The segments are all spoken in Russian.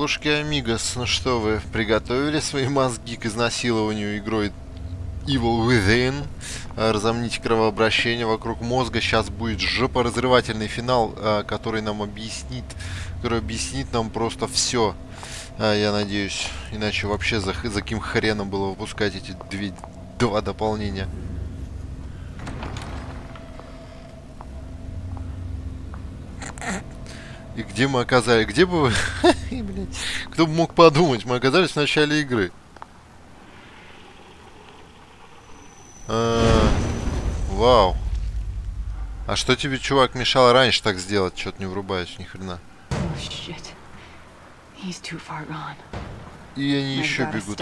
Ангелушки Амигос, ну что вы, приготовили свои мозги к изнасилованию игрой Evil Within? Разомните кровообращение вокруг мозга. Сейчас будет жопоразрывательный финал, который объяснит нам просто все. Я надеюсь. Иначе вообще за каким хреном было выпускать эти два дополнения. И где мы оказались? Где бы вы... Кто бы мог подумать? Мы оказались в начале игры. Вау. А что тебе, чувак, мешало раньше так сделать? Что-то не врубаюсь, ни хрена. И они еще бегут.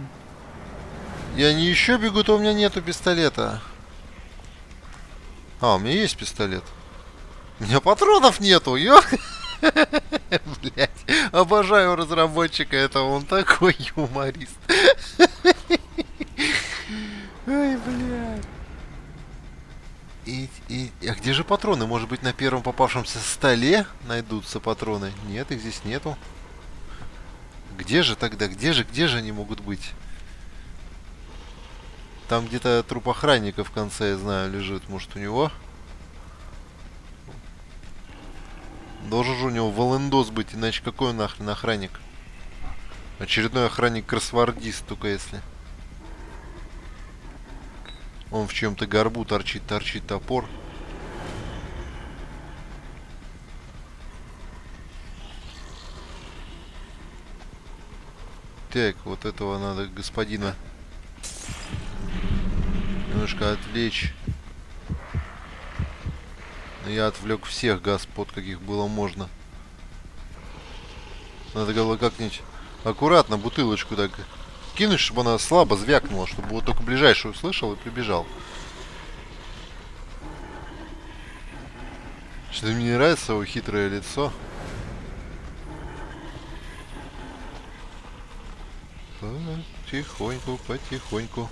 И они еще бегут, а у меня нету пистолета. А, у меня есть пистолет. У меня патронов нету, Блять, обожаю разработчика этого, он такой юморист. Ой, блядь. А где же патроны? Может быть, на первом попавшемся столе найдутся патроны? Нет, их здесь нету. Где же тогда? Где же они могут быть? Там где-то труп охранника в конце, я знаю, лежит. Может, у него? Должен же у него волындос быть, иначе какой он нахрен охранник? Очередной охранник-кроссвордист, только если. Он в чем-то горбу торчит топор. Так, вот этого надо господина немножко отвлечь. Я отвлек всех господ, каких было можно. Надо было как-нибудь аккуратно бутылочку так кинуть, чтобы она слабо звякнула, чтобы вот только ближайший услышал и прибежал. Что-то мне не нравится его хитрое лицо. Потихоньку, потихоньку.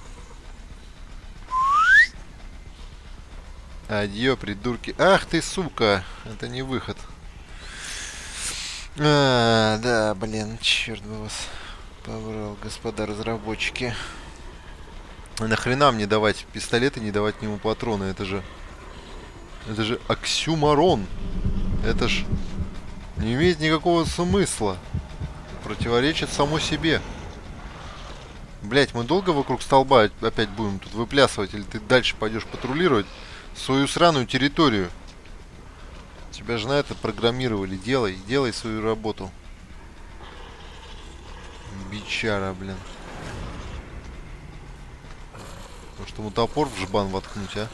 Адьё, придурки. Ах ты, сука! Это не выход. Да, блин, черт бы вас побрал, господа разработчики. Нахрена мне давать пистолеты, не давать к нему патроны? Это же оксюморон. Это ж не имеет никакого смысла. Противоречит само себе. Блять, мы долго вокруг столба опять будем тут выплясывать? Или ты дальше пойдешь патрулировать свою сраную территорию? Тебя же на это программировали. Делай свою работу. Бичара, блин. Может ему топор в жбан воткнуть, а?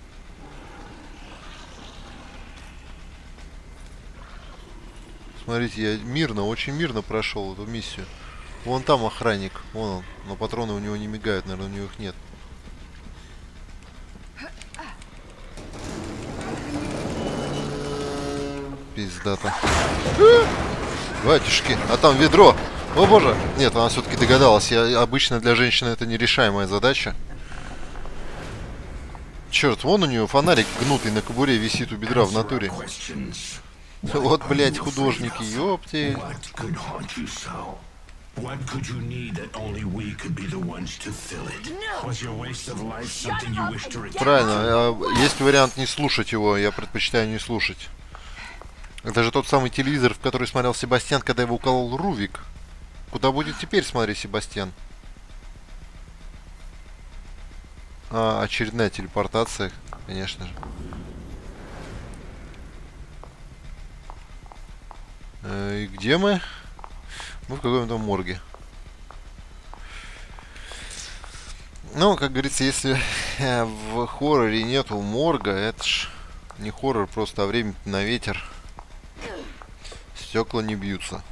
Смотрите, я мирно, очень мирно прошел эту миссию. Вон там охранник, вон он. Но патроны у него не мигают, наверное, у него их нет. Пиздата. Батюшки, а там ведро. О боже. Нет, она все-таки догадалась. Обычно для женщины это нерешаемая задача. Черт, вон у нее фонарик гнутый на кобуре висит у бедра в натуре. Вот, блять, художники, ёпти. Правильно, есть вариант не слушать его, я предпочитаю не слушать. Это же тот самый телевизор, в который смотрел Себастьян, когда его уколол Рувик. Куда будет теперь, смотри, Себастьян? Очередная телепортация, конечно же. И где мы? Мы в каком-то морге. Ну, как говорится, если в хорроре нету морга, это ж не хоррор просто, а время на ветер. Стекла не бьются.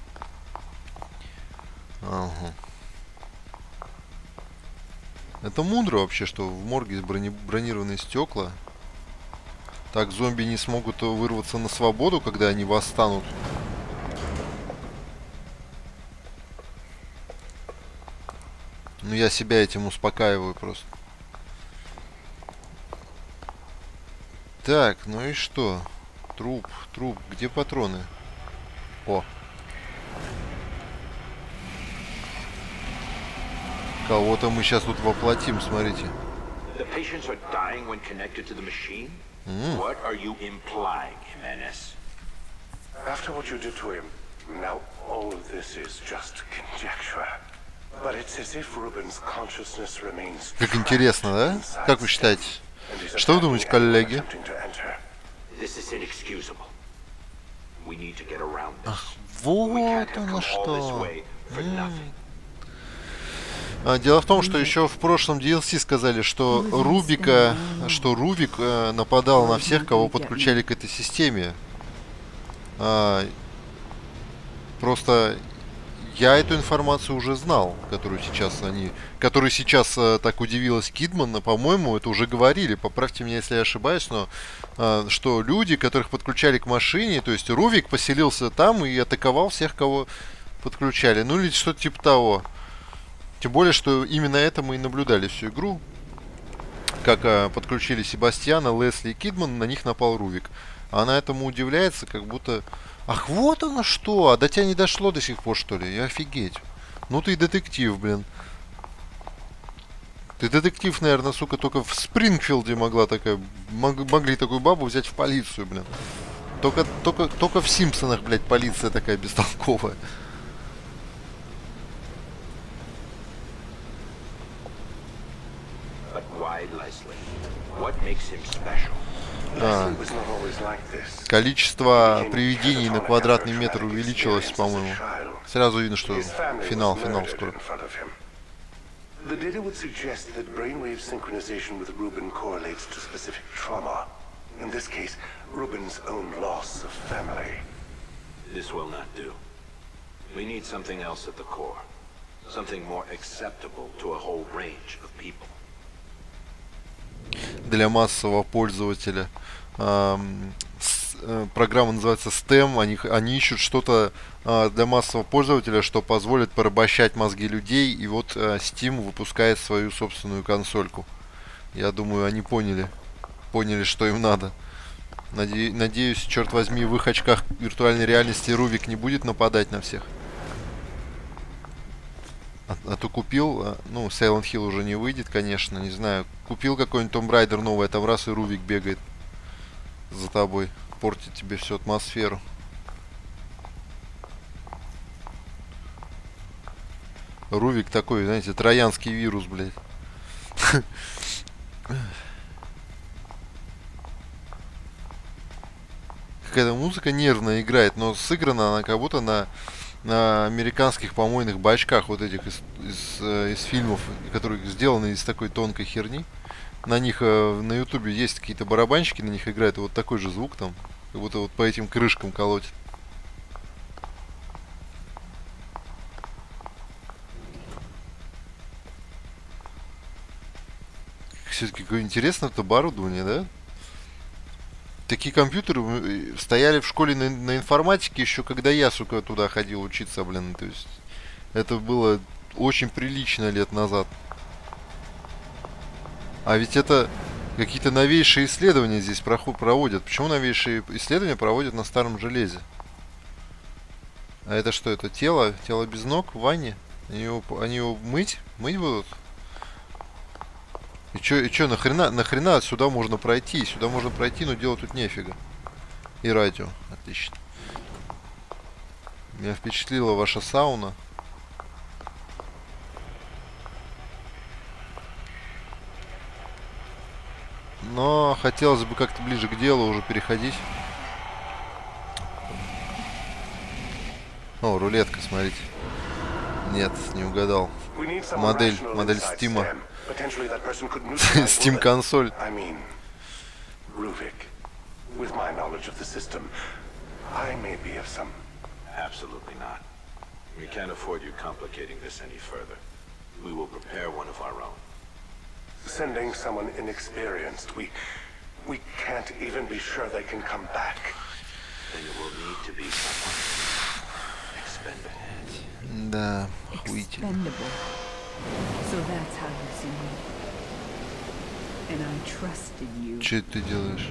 Ага. Это мудро вообще, что в морге бронированные стекла. Так зомби не смогут вырваться на свободу, когда они восстанут. Ну, я себя этим успокаиваю просто. Так, ну и что? Труп. Где патроны? О. Кого-то мы сейчас тут воплотим, смотрите. The patients are dying when connected to the machine? What are you implying, Jimenez? After what you did to him, now all of this is just conjecture. But it's as if Ruben's consciousness remains. Как интересно, да? Как вы считаете? Что вы думаете, коллеги? This is inexcusable. We need to get around this. Ах, We вот can't have оно come all this что. way for nothing. Дело в том, что еще в прошлом DLC сказали, что Рубик нападал на всех, кого подключали к этой системе. Просто я эту информацию уже знал, которую сейчас так удивилась Кидман, но, по-моему, это уже говорили, поправьте меня, если я ошибаюсь, но что люди, которых подключали к машине, то есть Рувик поселился там и атаковал всех, кого подключали, ну или что-то типа того. Тем более, что именно это мы и наблюдали всю игру. Как подключили Себастьяна, Лесли и Кидман, на них напал Рувик. А она этому удивляется, как будто... Ах, вот оно что! А до тебя не дошло до сих пор, что ли? Офигеть. Ну ты детектив, блин. Ты детектив, наверное, сука, только в Спрингфилде могли такую бабу взять в полицию, блин. Только в Симпсонах, блядь, полиция такая бестолковая. Количество привидений на квадратный метр увеличилось, по-моему. Сразу видно, что финал скоро. The data would suggest that brainwave synchronization with Ruben correlates to specific trauma. In this case, Ruben's own loss of family. This will not do. We need something else at the core. Something more acceptable to a whole range of people. Для массового пользователя. Программа называется STEM. Они ищут что-то для массового пользователя, что позволит порабощать мозги людей. И вот Steam выпускает свою собственную консольку. Я думаю, они поняли, что им надо. Надеюсь, черт возьми, в их очках виртуальной реальности Рувик не будет нападать на всех. А то купил, ну, Silent Hill уже не выйдет, конечно, не знаю. Купил какой-нибудь Tomb Raider новый, а там раз и Рувик бегает за тобой, портит тебе всю атмосферу. Рувик такой, знаете, троянский вирус, блядь. Какая-то музыка нервная играет, но сыграна она как будто на американских помойных бачках, вот этих из фильмов, которые сделаны из такой тонкой херни. На них на ютубе есть какие-то барабанщики, на них играет вот такой же звук там, как будто вот по этим крышкам колотит. Все-таки какое интересное-то оборудование, да? Такие компьютеры стояли в школе на информатике еще когда я, сука, туда ходил учиться, блин. То есть это было очень прилично лет назад. А ведь это какие-то новейшие исследования здесь проводят. Почему новейшие исследования проводят на старом железе? А это что? Это тело? Тело без ног в ванне? Они его мыть? Мыть будут? И чё, нахрена сюда можно пройти? Сюда можно пройти, но делать тут нефига. И радио. Отлично. Меня впечатлила ваша сауна. Но хотелось бы как-то ближе к делу уже переходить. О, рулетка, смотрите. Нет, не угадал. Модель Стима. Steam консоль. With my knowledge of the system, I may be of some. Absolutely not. We can't afford you complicating this any further. We will prepare one of our own. Sending someone inexperienced, we can't even be sure they can come back. Then it will need to be someone expendable. Да, охуительно. So that's how you see me. And I trusted you. Что ты делаешь?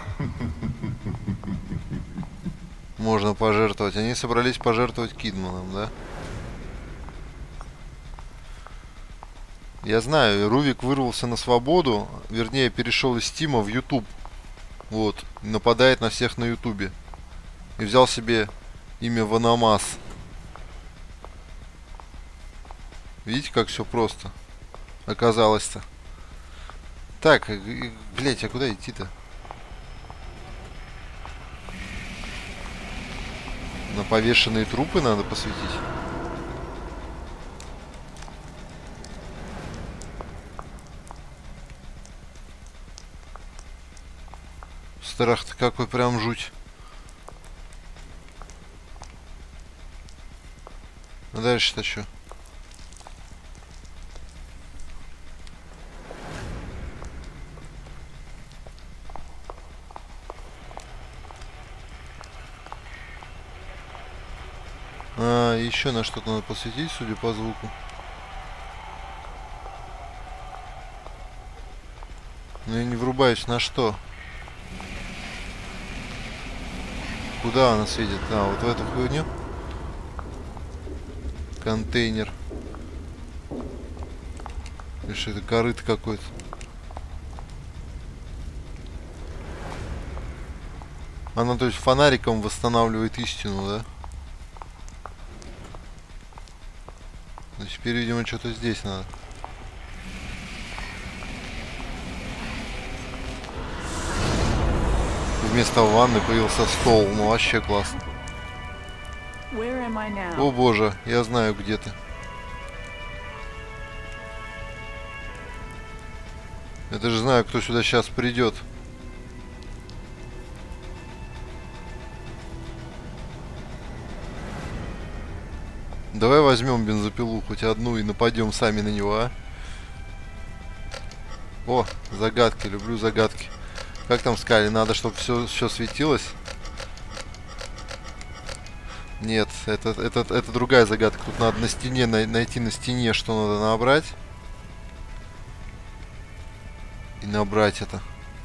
Можно пожертвовать. Они собрались пожертвовать Кидманом, да? Я знаю, Рувик вырвался на свободу, вернее, перешел из Стима в YouTube. Вот, нападает на всех на Ютубе. И взял себе имя Ваномас. Видите, как все просто оказалось-то. Так, блять, а куда идти-то? На повешенные трупы надо посветить. Страх-то какой, прям жуть. А дальше-то что? А, еще на что-то надо посветить, судя по звуку. Но я не врубаюсь на что. Куда она светит? А, вот в эту хуйню. Контейнер. Или что это, корыто какой-то. Она, то есть, фонариком восстанавливает истину, да? Ну, теперь, видимо, что-то здесь надо. Вместо ванны появился стол. Ну, вообще классно. О боже, я знаю, где ты. Я даже знаю, кто сюда сейчас придет. Давай возьмем бензопилу хоть одну и нападем сами на него, а? О, загадки, люблю загадки. Как там сказали, надо, чтобы все светилось? Нет, это другая загадка. Тут надо на стене найти на стене, что надо набрать. И набрать это.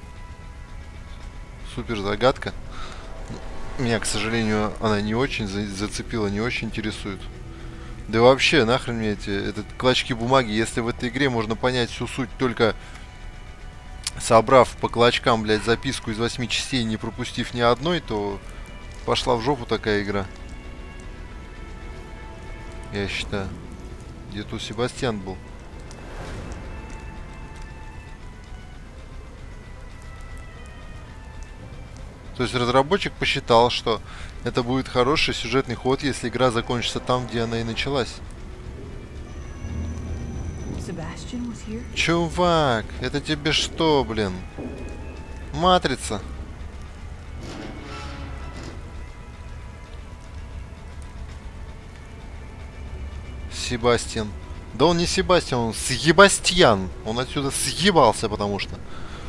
Супер загадка. Меня, к сожалению, она не очень зацепила, не очень интересует. Да и вообще, нахрен мне эти клочки бумаги, если в этой игре можно понять всю суть только собрав по клочкам, блядь, записку из 8 частей, не пропустив ни одной, то пошла в жопу такая игра. Я считаю. Где тут Себастьян был? То есть разработчик посчитал, что это будет хороший сюжетный ход, если игра закончится там, где она и началась. Чувак, это тебе что, блин? Матрица. Себастьян. Да он не Себастьян, он Съебастьян. Он отсюда съебался, потому что...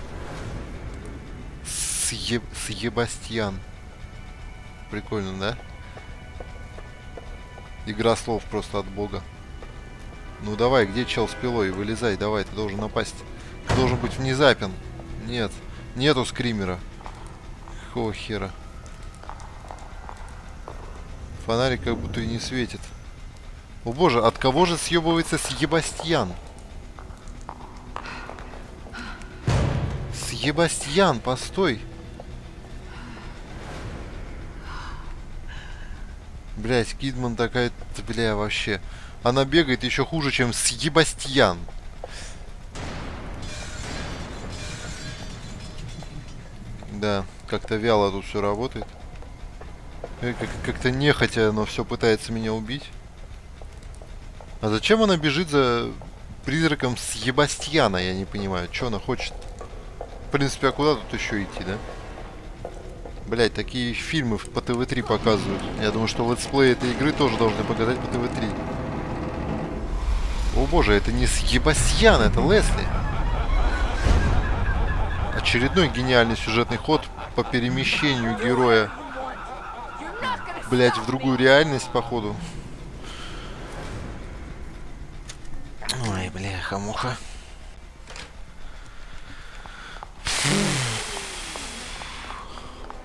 Съебастьян. Прикольно, да? Игра слов просто от бога. Ну давай, где чел с пилой? Вылезай, давай, ты должен напасть. Ты должен быть внезапен. Нет, нету скримера. Какого хера? Фонарик как будто и не светит. О боже, от кого же съебывается Съебастьян? Съебастьян, постой. Блять, Кидман такая, бля, вообще. Она бегает еще хуже, чем Съебастьян. Да, как-то вяло тут все работает. Как-то нехотя, но все пытается меня убить. А зачем она бежит за призраком Съебастьяна, я не понимаю. Что она хочет? В принципе, а куда тут еще идти, да? Блять, такие фильмы по ТВ-3 показывают. Я думаю, что летсплей этой игры тоже должны показать по ТВ-3. О боже, это не Съебастьян, это Лесли. Очередной гениальный сюжетный ход по перемещению героя, блять, в другую реальность, походу. Ой, бляха-муха.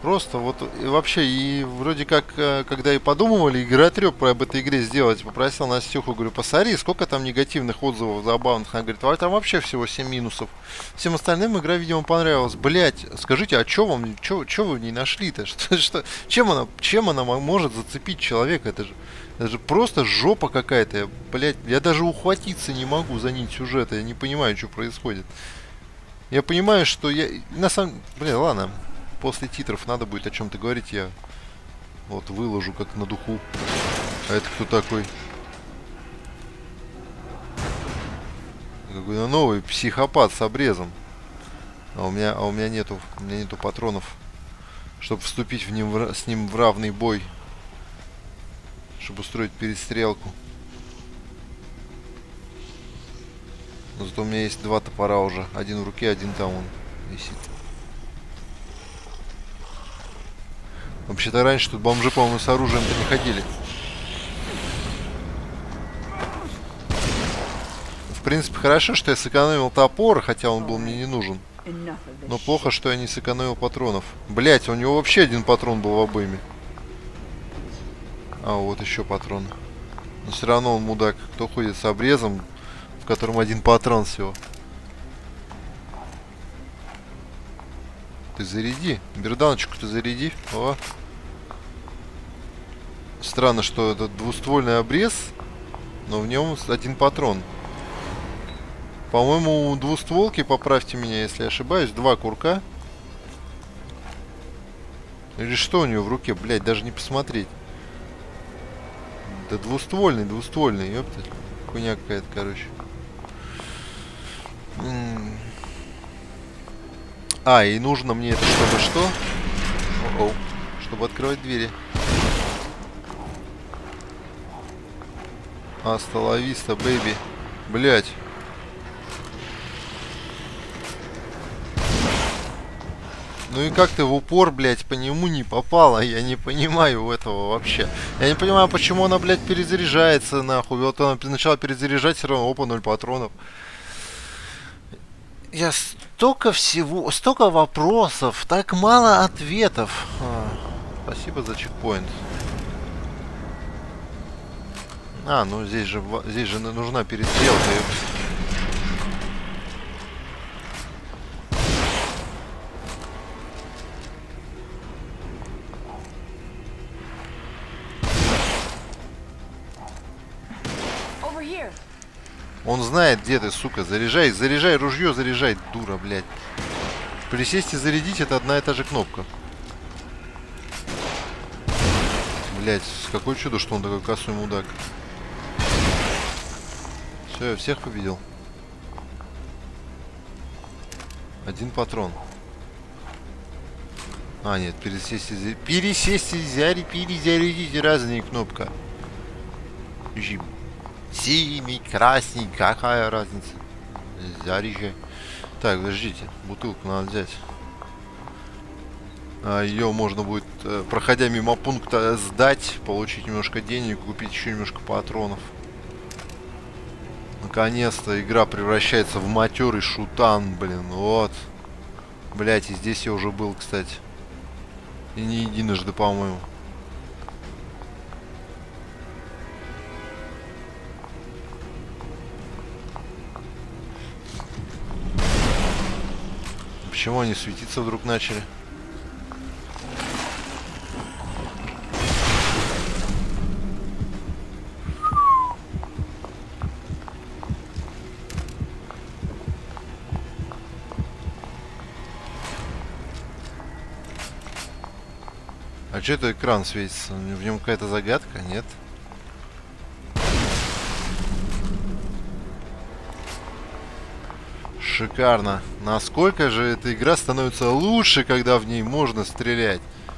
Просто вот и вообще, и вроде как, когда и подумывали игротрёп об этой игре сделать, попросил Настюху, говорю, посмотри, сколько там негативных отзывов забавных. Она говорит, там вообще всего 7 минусов. Всем остальным игра, видимо, понравилась. Блять, скажите, а чё вам, чё вы в ней нашли-то? Чем она может зацепить человека? Это же просто жопа какая-то. Блять, я даже ухватиться не могу за нить сюжета, я не понимаю, что происходит. Я понимаю, что я... На самом... Блин, ладно. После титров надо будет о чем-то говорить, я вот выложу как на духу. А это кто такой? Какой-то новый психопат с обрезом. А у меня нету патронов, чтобы вступить с ним в равный бой, чтобы устроить перестрелку. Но зато у меня есть 2 топора уже, один в руке, один там он висит. Вообще-то раньше тут бомжи, по-моему, с оружием-то не ходили. В принципе, хорошо, что я сэкономил топор, хотя он был мне не нужен. Но плохо, что я не сэкономил патронов. Блять, у него вообще 1 патрон был в обойме. А, вот еще патрон. Но все равно он мудак. Кто ходит с обрезом, в котором 1 патрон всего? Ты заряди. Берданочку ты заряди. О. Странно, что это двуствольный обрез, но в нем 1 патрон. По-моему, у двустволки, поправьте меня, если я ошибаюсь, 2 курка. Или что у нее в руке, блядь, даже не посмотреть. Да двуствольный, ёпта. Хуйня какая-то, короче. А, и нужно мне это чтобы что? О-оу. Чтобы открывать двери. Аста ла виста, бэйби. Блять. Ну и как ты в упор, блять, по нему не попала? Я не понимаю этого вообще. Я не понимаю, почему она, блять, перезаряжается, нахуй. Вот она начала перезаряжать, все равно, опа, 0 патронов. Я столько всего, столько вопросов, так мало ответов. Спасибо за чекпоинт. А, ну здесь же нужна перестрелка. Он знает, где ты, сука. Заряжай ружье, заряжай, дура, блядь. Присесть и зарядить — это одна и та же кнопка. Блядь, какое чудо, что он такой косой мудак. Все, я всех победил. 1 патрон. А, нет, пересесть и перезарядить разные кнопка. Жим. Синий, красный, какая разница? Заряжай. Так, подождите, бутылку надо взять. Ее можно будет, проходя мимо пункта, сдать, получить немножко денег, купить еще немножко патронов. Наконец-то игра превращается в матерый шутан, блин, вот. Блять, и здесь я уже был, кстати. И не единожды, по-моему. Почему они светиться вдруг начали? А что это экран светится? В нем какая-то загадка? Нет? Шикарно. Насколько же эта игра становится лучше, когда в ней можно стрелять?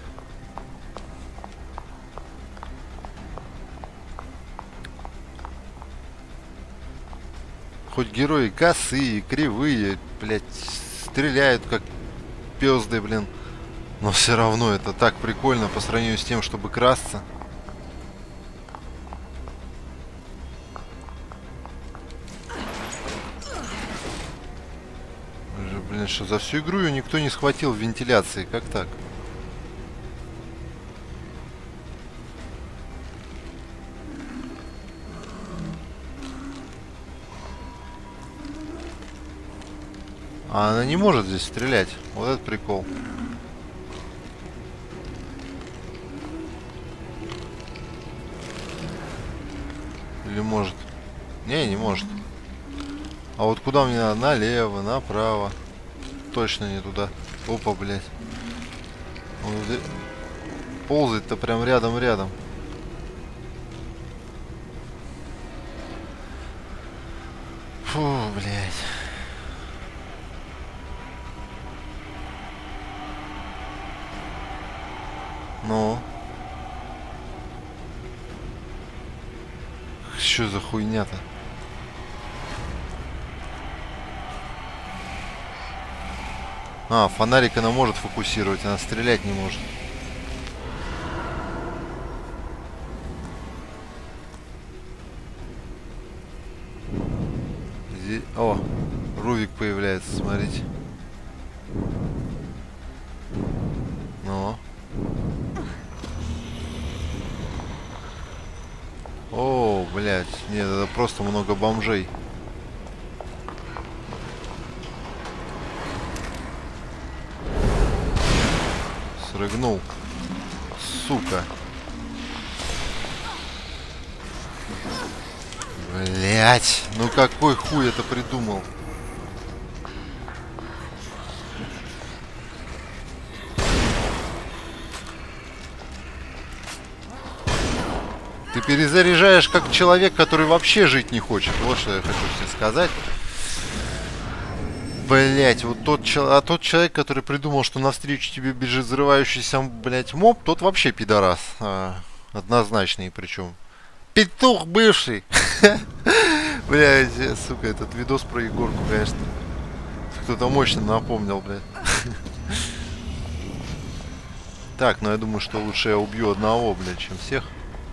Хоть герои косые, кривые, блять, стреляют как пёзды, блин. Но все равно это так прикольно по сравнению с тем, чтобы красться. Блин, что за всю игру ее никто не схватил в вентиляции, как так? А она не может здесь стрелять. Вот это прикол. Или может? Не может. А вот куда мне надо? Налево, направо. Точно не туда. Опа, блядь. Ползает-то прям рядом-рядом. Фу, блядь. Ну. Что за хуйня-то? А, фонарик она может фокусировать, она стрелять не может. Здесь... О, Рувик появляется, смотрите. Ну. О, блядь, нет, это просто много бомжей. Срыгнул. Сука. Блять, ну какой хуй это придумал? Ты перезаряжаешь как человек, который вообще жить не хочет. Вот что я хочу тебе сказать. Блять, вот тот человек, который придумал, что навстречу тебе бежит взрывающийся, блять, моб, тот вообще пидорас. Однозначный причем. Петух бывший. Блять, сука, этот видос про Егорку, конечно. Кто-то мощно напомнил, блядь. Так, ну я думаю, что лучше я убью одного, блядь, чем всех.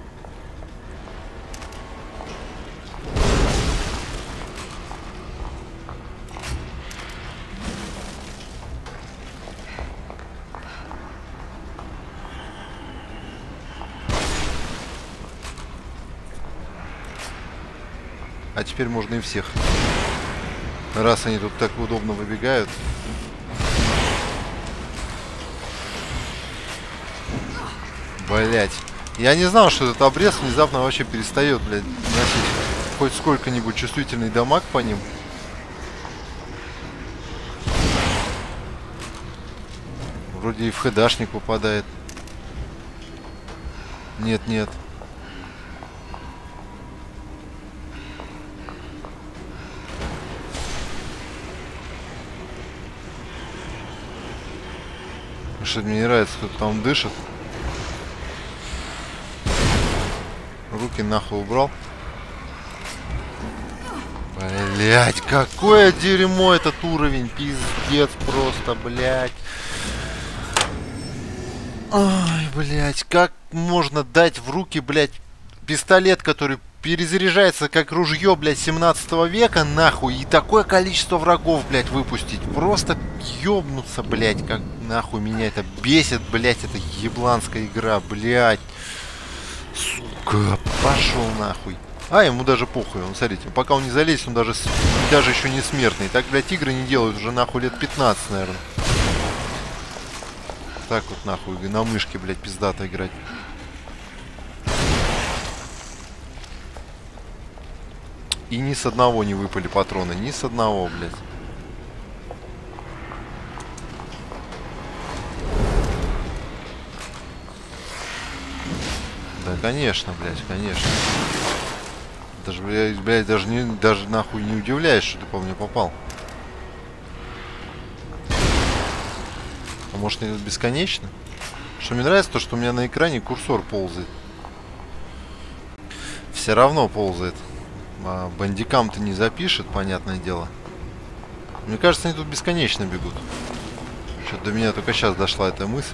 А теперь можно и всех. Раз они тут так удобно выбегают. Блять. Я не знал, что этот обрез внезапно вообще перестает, блядь, носить хоть сколько-нибудь чувствительный дамаг по ним. Вроде и в хедашник попадает. Нет, нет. Что мне не нравится, кто там дышит. Руки нахуй убрал. Блять, какое дерьмо этот уровень. Пиздец просто, блять. Ой, блять, как можно дать в руки, блять, пистолет, который перезаряжается как ружье, блядь, 17 века, нахуй, и такое количество врагов, блядь, выпустить. Просто ёбнуться, блядь, как нахуй меня это бесит, блядь, это ебланская игра, блядь. Сука, пошел нахуй. А, ему даже похуй, он, смотрите, пока он не залезет, он даже еще не смертный. Так, блядь, игры не делают уже, нахуй, лет 15, наверное. Так вот, нахуй, на мышке, блядь, пиздато играть. И ни с одного не выпали патроны. Ни с одного, блядь. Да, конечно, блядь, конечно. Даже, блядь, даже нахуй не удивляюсь, что ты по мне попал. А может, это бесконечно? Что мне нравится, то, что у меня на экране курсор ползает. Все равно ползает. Бандикам-то не запишет, понятное дело. Мне кажется, они тут бесконечно бегут. Что-то до меня только сейчас дошла эта мысль.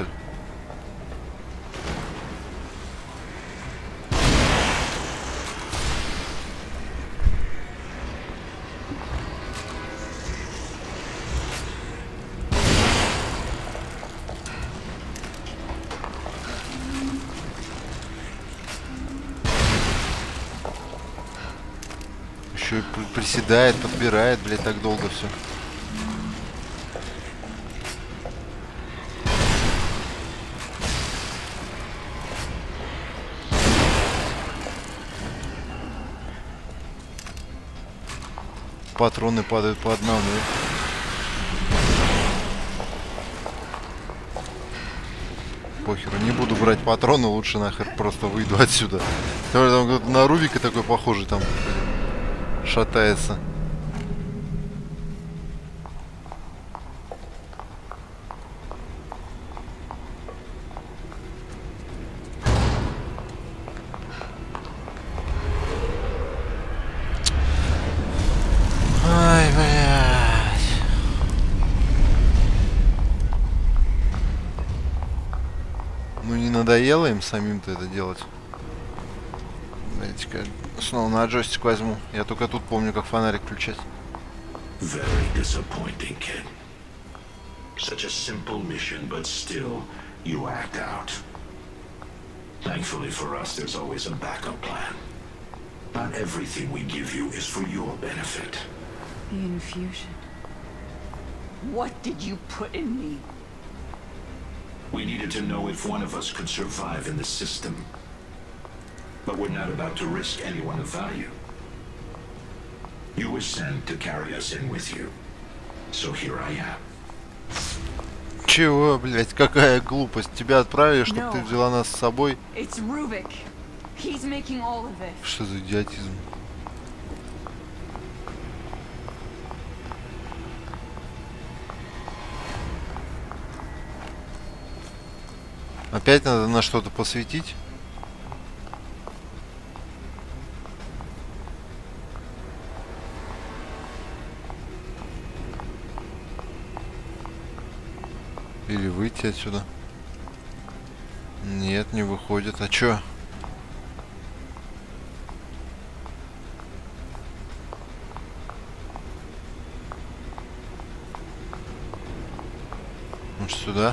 Еще и приседает, подбирает, блядь, так долго все. патроны падают по одному. Похеру, не буду брать патроны, лучше нахер просто выйду отсюда. Там кто-то на Рубика такой похожий там шатается. Ай, блядь. Ну не надоело им самим-то это делать? Знаете-ка, снова на джойстик возьму. Я только тут помню, как фонарик включать. Very disappointing, kid. Such a simple mission, but still, you act out. Thankfully for us, there's always a backup plan. Not everything we give you is for your benefit. The infusion. What did you put in me? We needed to know if one of us could survive in the system. But we're not about to risk anyone of value. You were sent to carry us in with you. So here I am. Чего, блять, какая глупость. Тебя отправили, чтобы ты взяла нас с собой. It's Rubik. He's making all of this. Что за идиотизм? Опять надо на что-то посветить? Или выйти отсюда? Нет, не выходит. А чё? Может, сюда?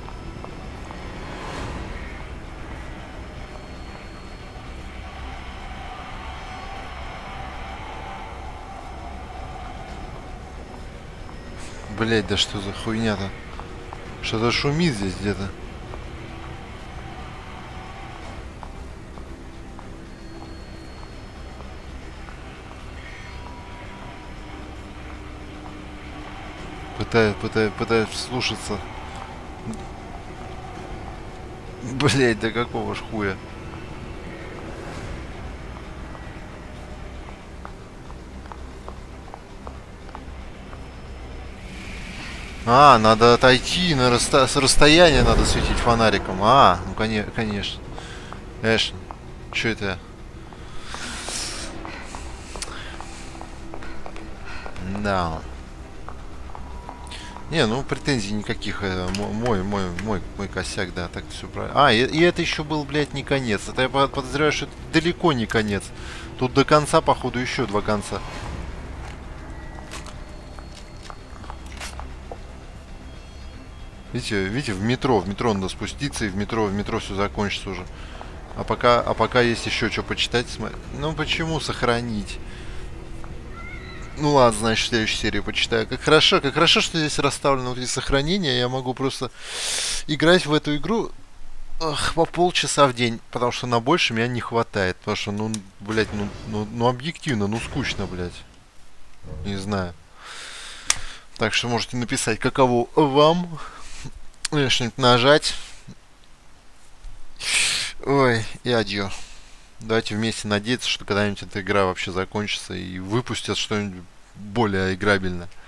Блять, да что за хуйня-то? Что-то шумит здесь где-то. Пытаюсь вслушаться. Блять, да какого ж хуя? А, надо отойти, с расстояния надо светить фонариком. А, ну конечно. Конечно. Что это? Да. Не, ну претензий никаких. Мой косяк, да, так все правильно. А, и это еще был, блядь, не конец. Это я подозреваю, что это далеко не конец. Тут до конца, походу, еще 2 конца. Видите, в метро надо спуститься, и в метро все закончится уже. А пока есть еще что почитать, ну почему сохранить? Ну ладно, значит, в следующей серии почитаю. Как хорошо, что здесь расставлено вот эти сохранения. Я могу просто играть в эту игру по полчаса в день, потому что на больше меня не хватает. Потому что, ну, блядь, ну объективно, ну скучно, блядь. Не знаю. Так что можете написать, каково вам. Что-нибудь нажать. Ой, и адьё. Давайте вместе надеяться, что когда-нибудь эта игра вообще закончится и выпустят что-нибудь более играбельное.